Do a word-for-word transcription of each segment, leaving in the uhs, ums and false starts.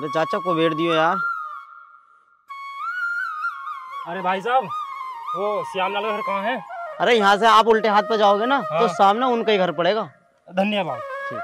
अरे चाचा को बैठ दियो यार। अरे भाई साहब, वो श्यामलाल का घर कहाँ है? अरे यहाँ से आप उल्टे हाथ पे जाओगे ना, हाँ। तो सामने उनका ही घर पड़ेगा। धन्यवाद। ठीक।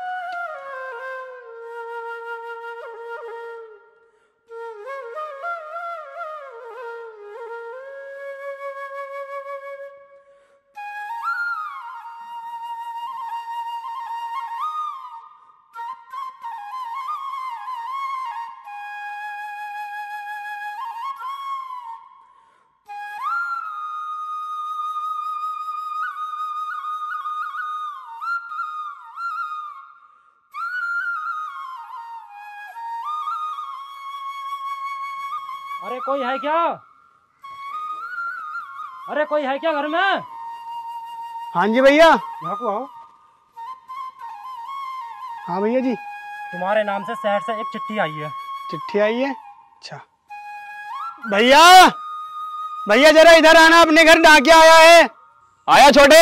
अरे कोई है क्या? अरे कोई है क्या घर में? हाँ जी भैया। यहाँ को आओ। हाँ भैया जी। तुम्हारे नाम से शहर से एक चिट्ठी आई है। चिट्ठी आई है? अच्छा भैया, भैया जरा इधर आना, अपने घर डाकिया आया है। आया छोटे।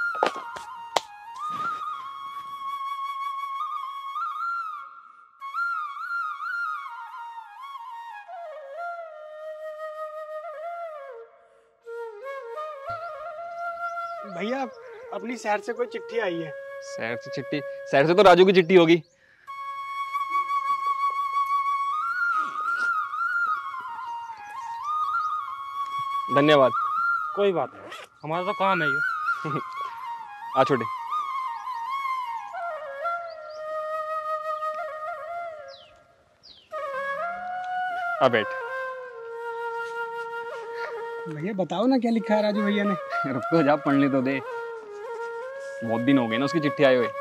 भैया अपनी शहर से कोई चिट्ठी आई है। शहर से चिट्ठी? शहर से तो राजू की चिट्ठी होगी। धन्यवाद। कोई बात नहीं, हमारा तो काम है ये। आ छोटे। आ बैठ। भैया बताओ ना क्या लिखा है राजू भैया ने। रुक तो जा, पढ़ने तो दे। बहुत दिन हो गए ना उसकी चिट्ठी आए हुए।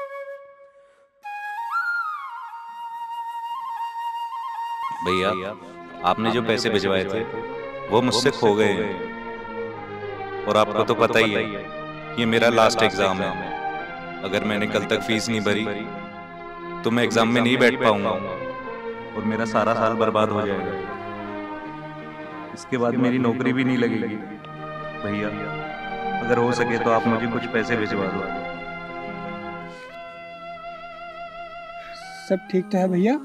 भैया आपने जो पैसे भिजवाए थे वो मुझसे खो गए हैं, और आपको तो पता ही है ये मेरा लास्ट एग्जाम है। अगर मैंने कल तक फीस नहीं भरी तो मैं एग्जाम में नहीं बैठ पाऊंगा और मेरा सारा साल बर्बाद हो जाएगा। इसके बाद मेरी नौकरी भी नहीं लगेगी। भैया अगर हो सके तो आप मुझे कुछ पैसे भिजवा दो। सब ठीक तो है भैया?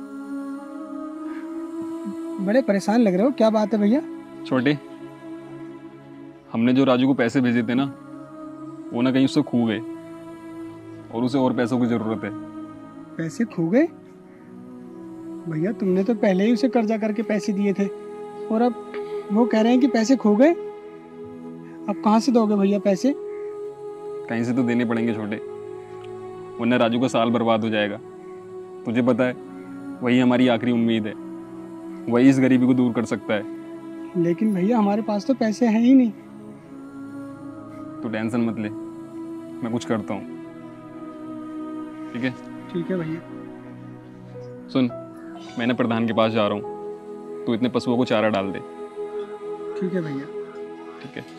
बड़े परेशान लग रहे हो, क्या बात है भैया? छोटे, हमने जो राजू को पैसे भेजे थे ना, वो ना कहीं उससे खो गए और उसे और पैसों की जरूरत है। पैसे खो गए? भैया तुमने तो पहले ही उसे कर्जा करके पैसे दिए थे, और अब वो कह रहे हैं कि पैसे खो गए। अब कहाँ से दोगे भैया पैसे? कहीं से तो देने पड़ेंगे छोटे, वरना राजू का साल बर्बाद हो जाएगा। तुझे पता है वही हमारी आखिरी उम्मीद है, वही इस गरीबी को दूर कर सकता है। लेकिन भैया हमारे पास तो पैसे हैं ही नहीं। तू टेंशन मत ले, मैं कुछ करता हूँ, ठीक है? ठीक है भैया। सुन, मैंने प्रधान के पास जा रहा हूँ, तू इतने पशुओं को चारा डाल दे। ठीक है भैया। ठीक है,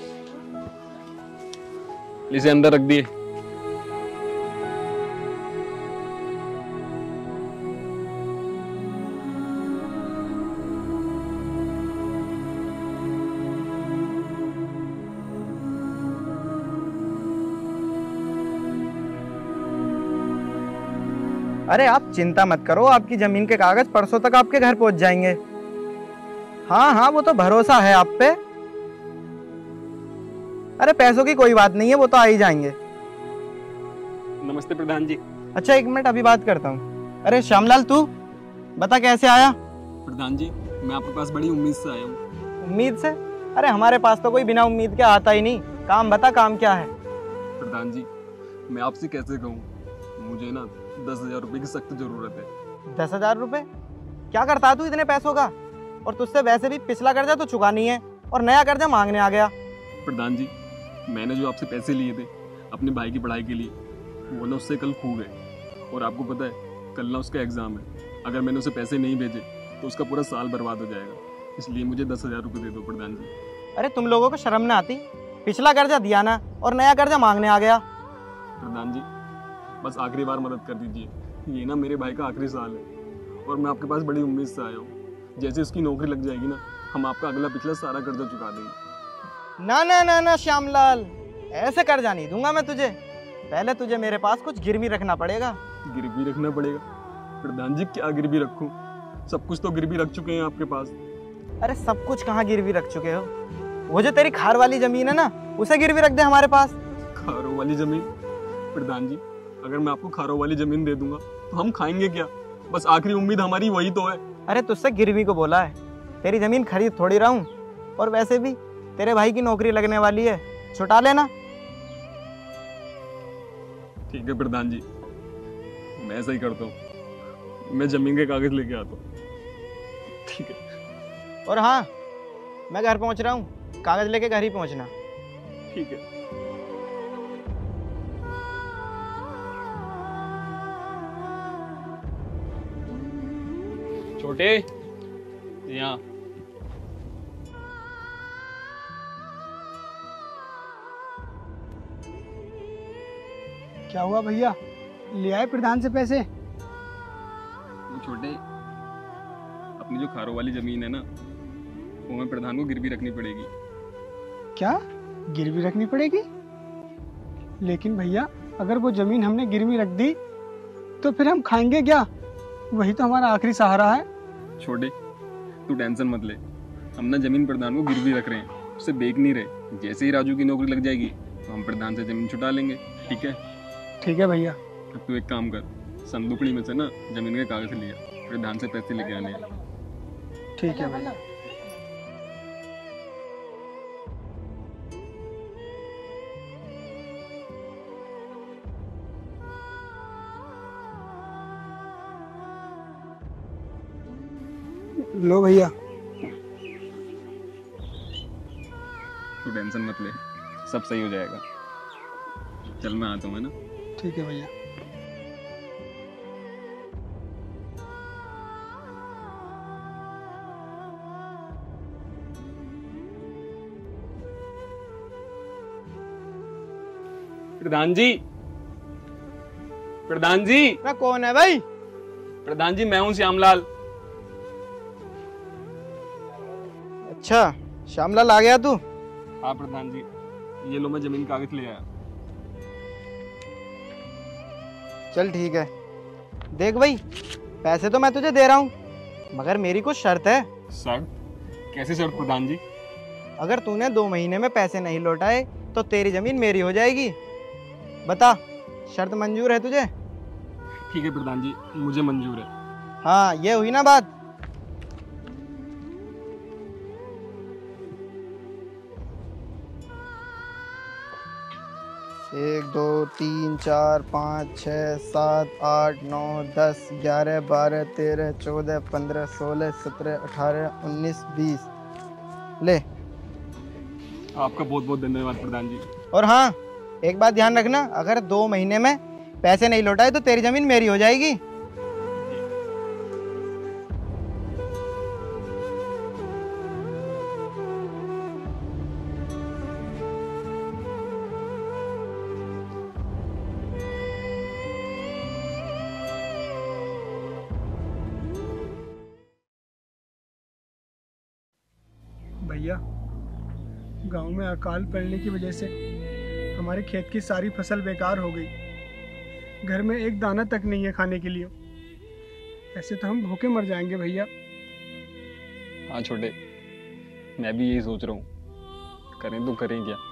इसे अंदर रख दिए। अरे आप चिंता मत करो, आपकी जमीन के कागज परसों तक आपके घर पहुंच जाएंगे। हाँ हाँ, वो तो भरोसा है आप पे। अरे पैसों की कोई बात नहीं है, वो तो आ ही जाएंगे। नमस्ते प्रधान जी। अच्छा एक मिनट, अभी बात करता हूँ। अरे श्यामलाल, तू बता कैसे आया? प्रधान जी, मैं आपके पास बड़ी उम्मीद से आया हूँ। उम्मीद से? अरे हमारे पास तो कोई बिना उम्मीद के आता ही नहीं। काम बता, काम क्या है? प्रधान जी, मैं आपसे कैसे कहूँ, मुझे ना दस हजार रुपए की सख्त जरूरत है। दस हजार रुपए? क्या करता तू इतने पैसों का? और तुझसे वैसे भी पिछला कर्जा तो चुका नहीं है और नया कर्जा मांगने आ गया। प्रधान जी, मैंने जो आपसे पैसे लिए थे अपने भाई की पढ़ाई के लिए, वो ना उससे कल खो गए, और आपको पता है कल ना उसका एग्जाम है। अगर मैंने उसे पैसे नहीं भेजे तो उसका पूरा साल बर्बाद हो जाएगा, इसलिए मुझे दस हजार रुपये दे दो प्रधान जी। अरे तुम लोगों को शर्म ना आती? पिछला कर्जा दिया ना और नया कर्जा मांगने आ गया। प्रधान जी बस आखिरी बार मदद कर दीजिए, ये ना मेरे भाई का आखिरी साल है और मैं आपके पास बड़ी उम्मीद से आया हूँ। जैसे उसकी नौकरी लग जाएगी ना, हम आपका अगला पिछला सारा कर्जा चुका देंगे। ना ना ना ना श्यामलाल, ऐसे कर्जा नहीं दूंगा मैं तुझे। पहले तुझे मेरे पास कुछ गिरवी रखना पड़ेगा। गिरवी रखना पड़ेगा? प्रधान जी क्या गिरवी रखूं? सब कुछ तो गिरवी रख चुके हैं आपके पास। अरे सब कुछ कहाँ गिरवी रख चुके हो? वो जो तेरी खार वाली जमीन है ना, उसे गिरवी रख दे हमारे पास। खारों वाली जमीन? प्रधान जी, अगर मैं आपको खारों वाली जमीन दे दूंगा तो हम खाएंगे क्या? बस आखिरी उम्मीद हमारी वही तो है। अरे तुझसे गिरवी को बोला है, तेरी जमीन खरीद थोड़ी रहा हूँ। और वैसे भी तेरे भाई की नौकरी लगने वाली है, छुटा लेना। ठीक है प्रधान जी, मैं ऐसा ही करता हूँ, मैं जमीन के कागज लेके आता हूँ। ठीक है। और हाँ, मैं घर पहुँच रहा हूँ, कागज लेके घर ही पहुँचना। ठीक है। छोटे, यहाँ क्या हुआ भैया, ले आए प्रधान से पैसे? वो छोटे, अपनी जो खारों वाली जमीन है ना, वो हमें प्रधान को गिरवी रखनी पड़ेगी। क्या गिरवी रखनी पड़ेगी? लेकिन भैया, अगर वो जमीन हमने गिरवी रख दी तो फिर हम खाएंगे क्या? वही तो हमारा आखिरी सहारा है। छोटे, तू टेंशन मत ले, हम ना जमीन प्रधान को गिरवी रख रहे हैं, उसे बेच नहीं रहे। जैसे ही राजू की नौकरी लग जाएगी तो हम प्रधान से जमीन छुटा लेंगे। ठीक है? ठीक है भैया। अब तू एक काम कर, संदूकड़ी में से ना जमीन के कागज लिया, प्रधान से पैसे लेके आने हैं। ठीक है भैया। लो भैया। तू टेंशन मत ले, सब सही हो जाएगा। चल मैं आता हूँ, है ना? ठीक है भैया। प्रधान जी, प्रधान जी। मैं कौन है भाई? प्रधान जी, मैं हूँ श्यामलाल। अच्छा, श्यामलाल आ गया तू? हाँ प्रधान जी, ये लो मैं जमीन कागज ले आया। चल ठीक है। देख भाई, पैसे तो मैं तुझे दे रहा हूँ, मगर मेरी कुछ शर्त है। शर्त? कैसी शर्त प्रधान जी? अगर तूने दो महीने में पैसे नहीं लौटाए तो तेरी जमीन मेरी हो जाएगी। बता, शर्त मंजूर है तुझे? ठीक है प्रधान जी, मुझे मंजूर है। हाँ, ये हुई ना बात। एक दो तीन चार पाँच छः सात आठ नौ दस ग्यारह बारह तेरह चौदह पंद्रह सोलह सत्रह अठारह उन्नीस बीस। ले। आपका बहुत बहुत धन्यवाद प्रधान जी। और हाँ, एक बात ध्यान रखना, अगर दो महीने में पैसे नहीं लौटाए तो तेरी जमीन मेरी हो जाएगी। भैया, गांव में अकाल पड़ने की वजह से हमारे खेत की सारी फसल बेकार हो गई। घर में एक दाना तक नहीं है खाने के लिए। ऐसे तो हम भूखे मर जाएंगे भैया। हाँ छोटे, मैं भी यही सोच रहा हूँ, करें तो करें क्या।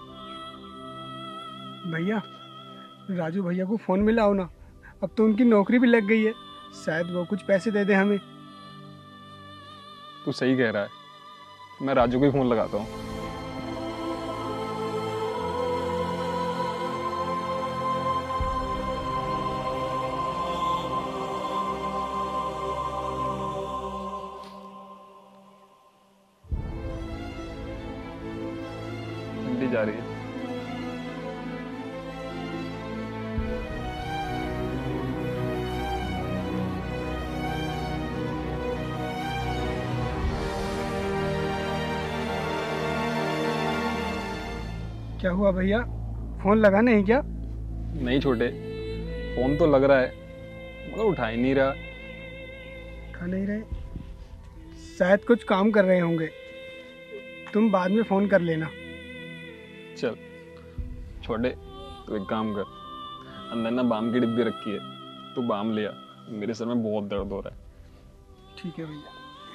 भैया, राजू भैया को फोन मिलाओ ना, अब तो उनकी नौकरी भी लग गई है, शायद वो कुछ पैसे दे दे हमें। तू सही कह रहा है, मैं राजू को ही फोन लगाता हूँ। ठंडी जा रही है। क्या हुआ भैया, फोन लगा नहीं क्या? नहीं छोटे, फोन तो लग रहा है मगर उठा ही नहीं रहा। उठा नहीं रहे? शायद कुछ काम कर रहे होंगे, तुम बाद में फोन कर लेना। चल छोटे, तू एक काम कर, अंदर ना बाम की डिब्बी रखी है, तू बाम ले आ, मेरे सर में बहुत दर्द हो रहा है। ठीक है भैया।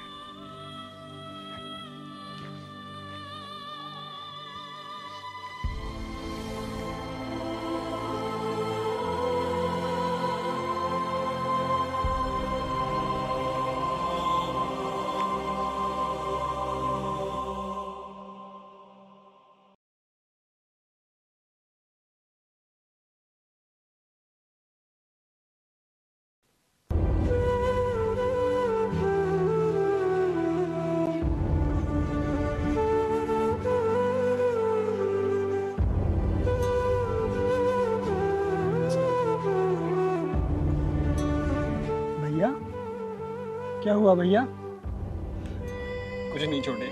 क्या हुआ भैया? कुछ नहीं छोटे।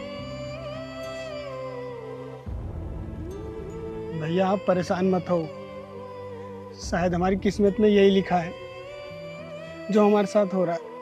भैया आप परेशान मत हो, शायद हमारी किस्मत में यही लिखा है जो हमारे साथ हो रहा है।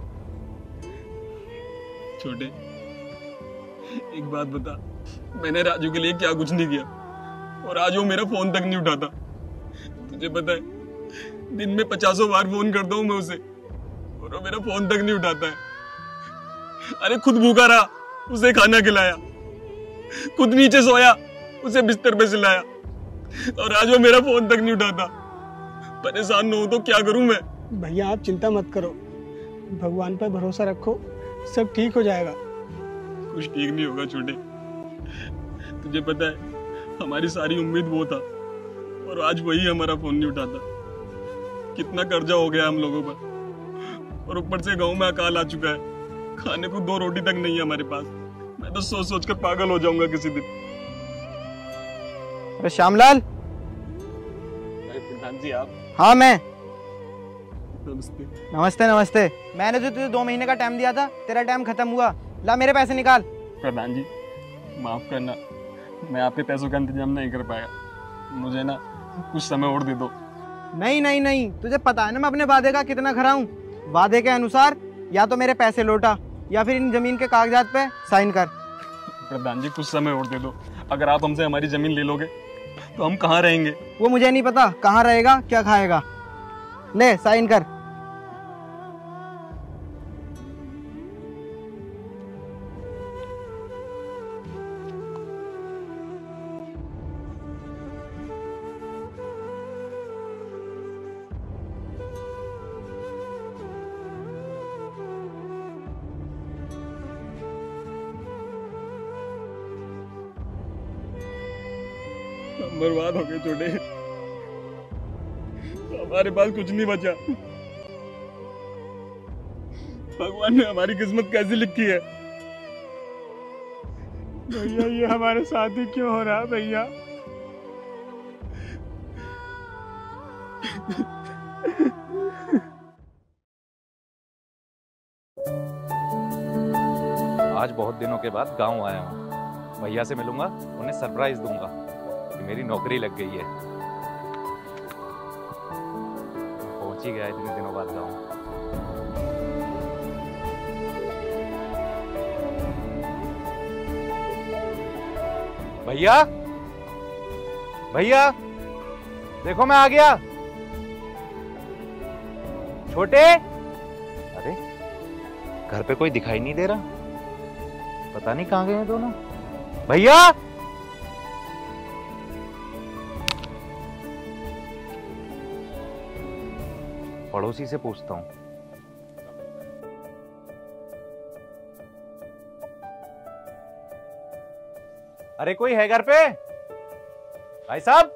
छोटे एक बात बता, मैंने राजू के लिए क्या कुछ नहीं किया और आज वो मेरा फोन तक नहीं उठाता। तुझे पता है दिन में पचासों बार फोन करता हूँ मैं उसे और वो मेरा फोन तक नहीं उठाता है। अरे खुद भूखा रहा, उसे खाना खिलाया, खुद नीचे सोया, उसे बिस्तर पे सिलाया और आज वो मेरा फोन तक नहीं उठाता। परेशान न हो तो क्या करूं मैं? भैया आप चिंता मत करो, भगवान पर भरोसा रखो, सब ठीक हो जाएगा। कुछ ठीक नहीं होगा छोटे। तुझे पता है हमारी सारी उम्मीद वो था और आज वही हमारा फोन नहीं उठाता। कितना कर्जा हो गया हम लोगों पर और ऊपर से गांव में अकाल आ चुका है, खाने को दो रोटी तक नहीं है हमारे पास। मैं तो सोच सोच कर पागल हो जाऊंगा किसी दिन। अरे श्यामलाल। प्रधान जी आप? हाँ मैं। नमस्ते। नमस्ते नमस्ते। मैंने जो तुझे दो महीने का टाइम दिया था, तेरा टाइम खत्म हुआ, ला मेरे पैसे निकाल। प्रधान जी माफ करना, मैं आपके पैसों का इंतजाम नहीं कर पाया, मुझे ना कुछ समय और दे दो। नहीं नहीं नहीं, तुझे पता है ना मैं अपने वादे का कितना खरा हूँ। वादे के अनुसार या तो मेरे पैसे लौटा या फिर इन जमीन के कागजात पे साइन कर। प्रधान जी कुछ समय और दे दो, अगर आप हमसे हमारी जमीन ले लोगे तो हम कहाँ रहेंगे? वो मुझे नहीं पता कहाँ रहेगा क्या खाएगा, ले साइन कर। हम बर्बाद हो गए छोटे, हमारे पास कुछ नहीं बचा। भगवान ने हमारी किस्मत कैसी लिखी है? भैया ये हमारे साथ ही क्यों हो रहा है भैया? आज बहुत दिनों के बाद गांव आया हूँ, भैया से मिलूंगा, उन्हें सरप्राइज दूंगा कि मेरी नौकरी लग गई है। पहुंच ही गया इतने दिनों बाद गांव। भैया भैया देखो मैं आ गया। छोटे, अरे घर पे कोई दिखाई नहीं दे रहा, पता नहीं कहां गए हैं दोनों। भैया पड़ोसी से पूछता हूं। अरे कोई है घर पे? भाई साहब।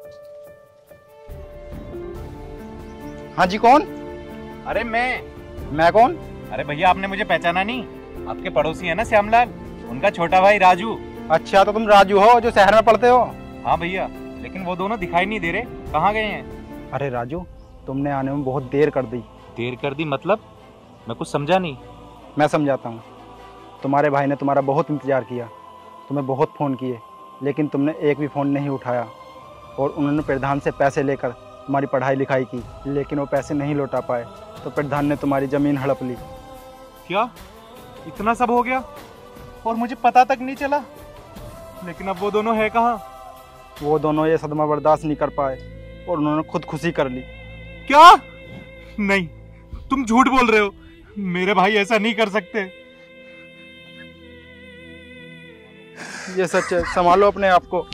हाँ जी कौन? अरे मैं मैं कौन? अरे भैया आपने मुझे पहचाना नहीं? आपके पड़ोसी है ना श्यामलाल, उनका छोटा भाई राजू। अच्छा तो तुम राजू हो जो शहर में पढ़ते हो? हाँ भैया, लेकिन वो दोनों दिखाई नहीं दे रहे, कहाँ गए हैं? अरे राजू तुमने आने में बहुत देर कर दी। देर कर दी मतलब? मैं कुछ समझा नहीं। मैं समझाता हूँ। तुम्हारे भाई ने तुम्हारा बहुत इंतजार किया, तुम्हें बहुत फ़ोन किए, लेकिन तुमने एक भी फ़ोन नहीं उठाया। और उन्होंने प्रधान से पैसे लेकर तुम्हारी पढ़ाई लिखाई की, लेकिन वो पैसे नहीं लौटा पाए, तो प्रधान ने तुम्हारी ज़मीन हड़प ली। क्या इतना सब हो गया और मुझे पता तक नहीं चला? लेकिन अब वो दोनों है कहाँ? वो दोनों ये सदमा बर्दाश्त नहीं कर पाए और उन्होंने खुद खुशी कर ली। क्या? नहीं, तुम झूठ बोल रहे हो। मेरे भाई ऐसा नहीं कर सकते। ये सच है, संभालो अपने आप को।